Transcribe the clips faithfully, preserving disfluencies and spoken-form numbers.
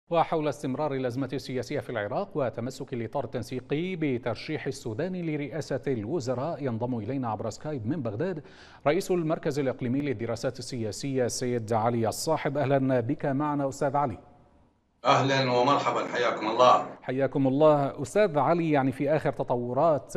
وحول استمرار الأزمة السياسية في العراق وتمسك الإطار التنسيقي بترشيح السودان لرئاسة الوزراء، ينضم إلينا عبر سكايب من بغداد رئيس المركز الإقليمي للدراسات السياسية السيد علي الصاحب. أهلا بك معنا أستاذ علي. أهلا ومرحبا، حياكم الله. حياكم الله أستاذ علي. يعني في آخر تطورات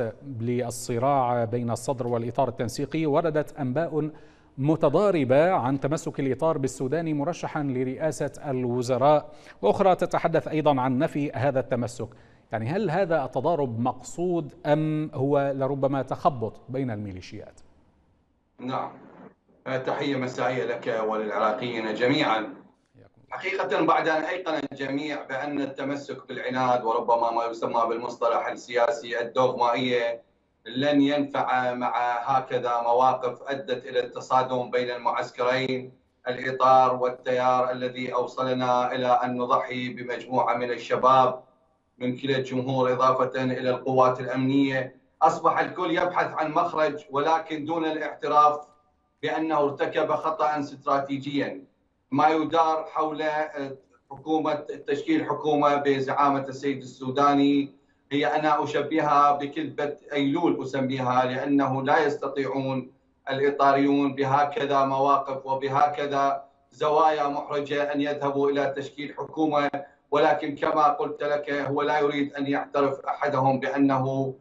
للصراع بين الصدر والإطار التنسيقي وردت أنباء متضاربة عن تمسك الإطار بالسوداني مرشحا لرئاسة الوزراء، وأخرى تتحدث أيضا عن نفي هذا التمسك. يعني هل هذا التضارب مقصود أم هو لربما تخبط بين الميليشيات؟ نعم، تحية مسائية لك وللعراقيين جميعا. حقيقة بعد أن أيقن الجميع بأن التمسك بالعناد وربما ما يسمى بالمصطلح السياسي الدوغمائية لن ينفع مع هكذا مواقف أدت إلى التصادم بين المعسكرين، الإطار والتيار الذي أوصلنا إلى أن نضحي بمجموعة من الشباب من كلا الجمهور إضافة إلى القوات الأمنية. أصبح الكل يبحث عن مخرج ولكن دون الاعتراف بأنه ارتكب خطأ استراتيجيا. ما يدار حول حكومة تشكيل حكومة بزعامة السيد السوداني هي أنا أشبهها بكذبة أيلول أسميها، لأنه لا يستطيعون الإطاريون بهكذا مواقف وبهكذا زوايا محرجة أن يذهبوا إلى تشكيل حكومة، ولكن كما قلت لك هو لا يريد أن يعترف أحدهم بأنه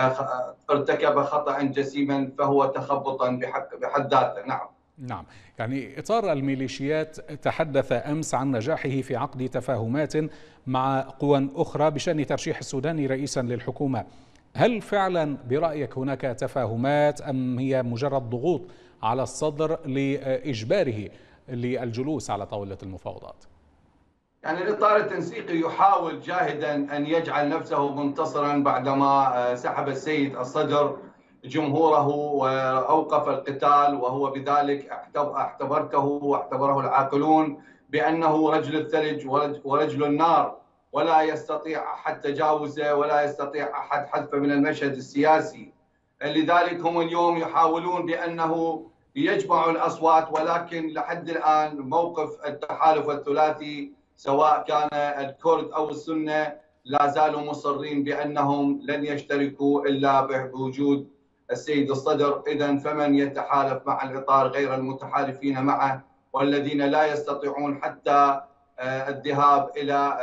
ارتكب خطأ جسيما، فهو تخبطا بحد ذاته. نعم نعم، يعني إطار الميليشيات تحدث أمس عن نجاحه في عقد تفاهمات مع قوى أخرى بشأن ترشيح السوداني رئيسا للحكومة. هل فعلا برأيك هناك تفاهمات أم هي مجرد ضغوط على الصدر لإجباره للجلوس على طاولة المفاوضات؟ يعني الإطار التنسيقي يحاول جاهدا أن يجعل نفسه منتصرا بعدما سحب السيد الصدر جمهوره وأوقف القتال، وهو بذلك اعتبرته واعتبره العاقلون بأنه رجل الثلج ورجل النار، ولا يستطيع أحد تجاوزه ولا يستطيع أحد حذفه من المشهد السياسي. لذلك هم اليوم يحاولون بأنه يجمعوا الأصوات، ولكن لحد الآن موقف التحالف الثلاثي سواء كان الكرد أو السنة لا زالوا مصرين بأنهم لن يشتركوا إلا بوجود السيد الصدر. إذن فمن يتحالف مع الإطار غير المتحالفين معه والذين لا يستطيعون حتى الذهاب إلى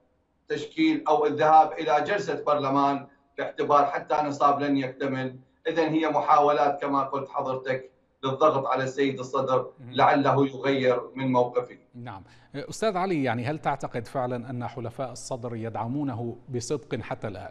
تشكيل أو الذهاب إلى جلسة برلمان باعتبار حتى نصاب لن يكتمل. إذن هي محاولات كما قلت حضرتك للضغط على السيد الصدر لعله يغير من موقفه. نعم أستاذ علي، يعني هل تعتقد فعلا أن حلفاء الصدر يدعمونه بصدق حتى الآن؟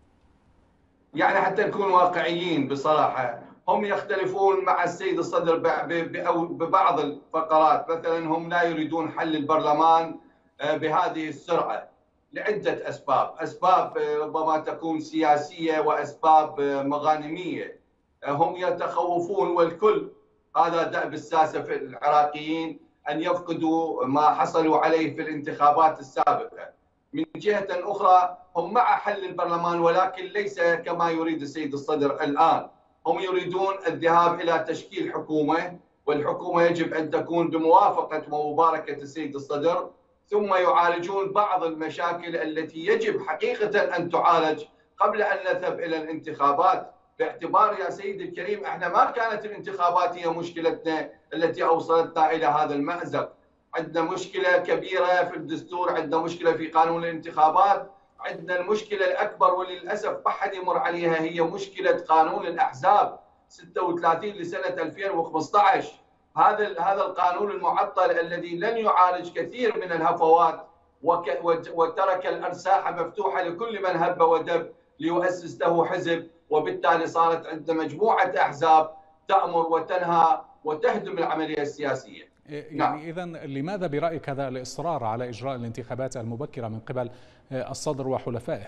يعني حتى نكون واقعيين بصراحة، هم يختلفون مع السيد الصدر ببعض الفقرات. مثلا هم لا يريدون حل البرلمان بهذه السرعة لعدة أسباب، أسباب ربما تكون سياسية وأسباب مغانمية. هم يتخوفون، والكل هذا دأب الساسة في العراقيين، أن يفقدوا ما حصلوا عليه في الانتخابات السابقة. من جهة أخرى هم مع حل البرلمان ولكن ليس كما يريد السيد الصدر الآن. هم يريدون الذهاب إلى تشكيل حكومة، والحكومة يجب أن تكون بموافقة ومباركة السيد الصدر، ثم يعالجون بعض المشاكل التي يجب حقيقة أن تعالج قبل أن نذهب إلى الانتخابات. باعتبار يا سيدي الكريم احنا ما كانت الانتخابات هي مشكلتنا التي أوصلتنا إلى هذا المأزق. عندنا مشكلة كبيرة في الدستور، عندنا مشكلة في قانون الانتخابات، عندنا المشكلة الأكبر وللأسف ما حد يمر عليها هي مشكلة قانون الأحزاب ستة وثلاثين لسنة ألفين وخمسة عشر. هذا هذا القانون المعطل الذي لن يعالج كثير من الهفوات وترك الأرساحة مفتوحة لكل من هب ودب ليؤسس له حزب، وبالتالي صارت عندنا مجموعة أحزاب تأمر وتنهى وتهدم العملية السياسية. يعني نعم. إذن لماذا برأيك هذا الإصرار على إجراء الانتخابات المبكرة من قبل الصدر وحلفائه؟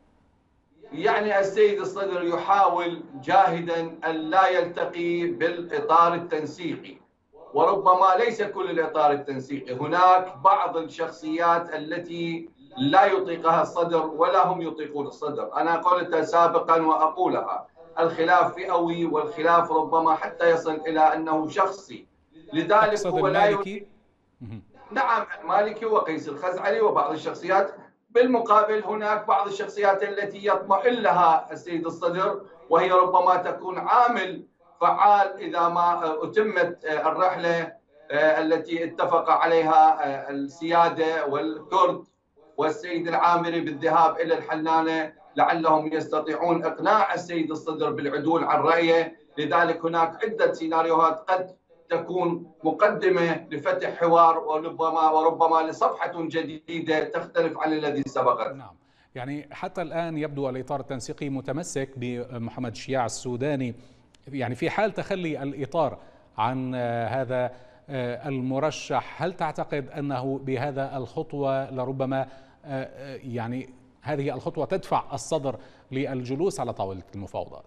يعني السيد الصدر يحاول جاهدا أن لا يلتقي بالإطار التنسيقي، وربما ليس كل الإطار التنسيقي، هناك بعض الشخصيات التي لا يطيقها الصدر ولا هم يطيقون الصدر. أنا قلت سابقا وأقولها، الخلاف فئوي والخلاف ربما حتى يصل إلى أنه شخصي. لذلك هو لا يريد نعم المالكي وقيس الخزعلي وبعض الشخصيات. بالمقابل هناك بعض الشخصيات التي يطمئن لها السيد الصدر، وهي ربما تكون عامل فعال إذا ما أتمت الرحلة التي اتفق عليها السيادة والكرد والسيد العامري بالذهاب إلى الحنانة، لعلهم يستطيعون إقناع السيد الصدر بالعدول عن رأيه. لذلك هناك عدة سيناريوهات قد تكون مقدمة لفتح حوار وربما وربما لصفحة جديدة تختلف عن الذي سبقت. نعم، يعني حتى الآن يبدو الإطار التنسيقي متمسك بمحمد شياع السوداني. يعني في حال تخلي الإطار عن هذا المرشح، هل تعتقد أنه بهذا الخطوة لربما يعني هذه الخطوة تدفع الصدر للجلوس على طاولة المفاوضات؟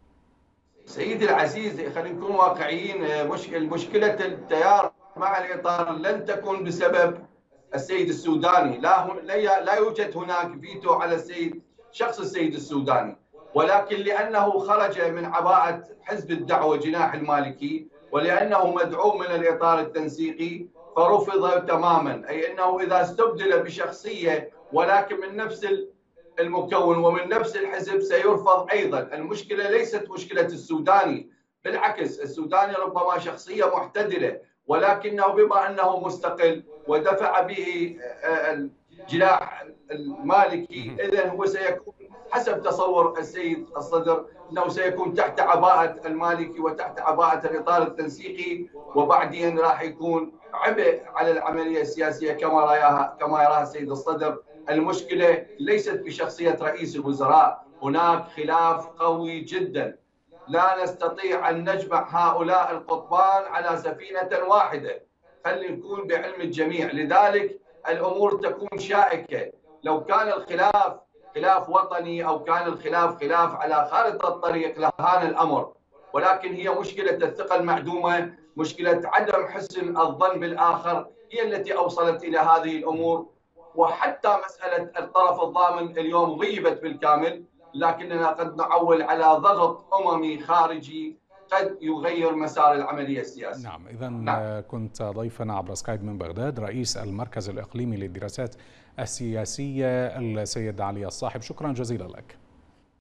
سيدي العزيز، خلينا نكون واقعيين. المشكلة التيار مع الإطار لن تكون بسبب السيد السوداني، لا لا يوجد هناك فيتو على السيد شخص السيد السوداني، ولكن لأنه خرج من عباءة حزب الدعوة جناح المالكي، ولأنه مدعوم من الإطار التنسيقي فرفض تماما. أي أنه إذا استبدل بشخصية ولكن من نفس المكون ومن نفس الحزب سيرفض أيضا. المشكلة ليست مشكلة السوداني، بالعكس السوداني ربما شخصية محتدلة، ولكنه بما أنه مستقل ودفع به الجناح المالكي، إذن هو سيكون حسب تصور السيد الصدر أنه سيكون تحت عباءة المالكي وتحت عباءة الإطار التنسيقي، وبعدين راح يكون عبء على العملية السياسية كما رأيها كما يراها السيد الصدر. المشكلة ليست بشخصية رئيس الوزراء، هناك خلاف قوي جدا، لا نستطيع أن نجمع هؤلاء القطبان على سفينة واحدة. خلينا نكون بعلم الجميع، لذلك الأمور تكون شائكة. لو كان الخلاف خلاف وطني أو كان الخلاف خلاف على خارطة الطريق لهان الأمر، ولكن هي مشكلة الثقة المعدومة، مشكلة عدم حسن الظن بالآخر هي التي أوصلت إلى هذه الأمور. وحتى مسألة الطرف الضامن اليوم غيبت بالكامل، لكننا قد نعول على ضغط أممي خارجي قد يغير مسار العملية السياسية. نعم، إذا نعم. كنت ضيفنا عبر سكايب من بغداد رئيس المركز الإقليمي للدراسات السياسية السيد علي الصاحب، شكرا جزيلا لك.